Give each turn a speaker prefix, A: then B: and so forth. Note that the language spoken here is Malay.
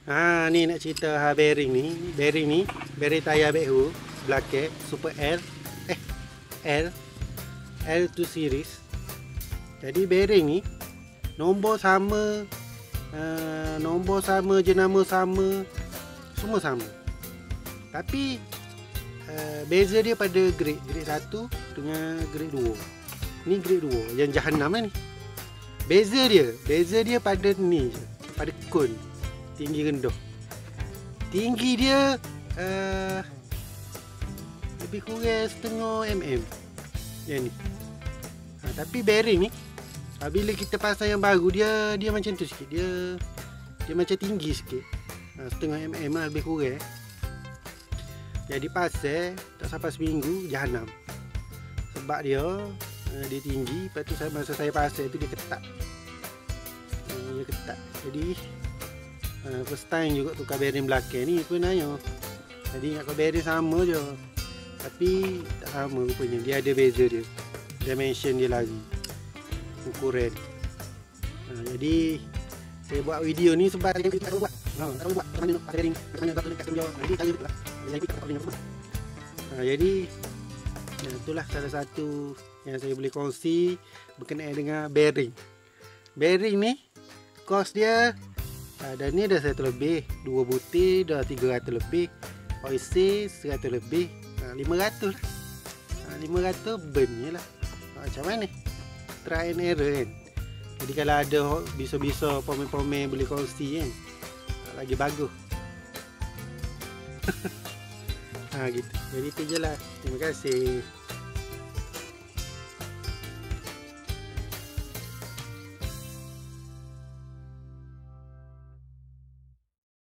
A: Ni nak cerita bearing ni. Bearing tayar Backhoe belakang Super L. L2 series. Jadi bearing ni nombor sama, jenama sama, semua sama. Tapi beza dia pada grade 1 dengan grade 2. Ni grade 2 yang jahanam lah ni. Beza dia pada ni je, pada kon tinggi rendah. Tinggi dia lebih kurang setengah mm yang ni. Tapi bearing ni bila kita pasang yang baru, dia macam tu sikit. Dia macam tinggi sikit, setengah mm lah, lebih kurang. Jadi pasang tak sampai seminggu jahanam. Sebab dia tinggi. Lepas tu masa saya pasang tu dia ketat. Jadi first time juga tukar bearing belakang ni sebenarnya. Jadi ingat bearing sama je, tapi tak sama rupanya. Dia ada beza dia, dimension dia lagi, ukuran. Jadi saya buat video ni sebab kita tak buat. Tak buat macam mana nak pasang bearing, macam mana nak letak tunjuk. Nanti saya lah. Jadi itulah salah satu yang saya boleh kongsi berkenaan dengan bearing. Bearing ni kos dia dan ni dah 100 lebih, 2 butir dah 300 lebih, OIC 100 lebih, 500 lah. 500 burn je lah. Macam mana? Try and error kan. Jadi kalau ada bisa-bisa pemain-pemain boleh kongsi kan, lagi bagus. Gitu. Jadi itu je lah. Terima kasih.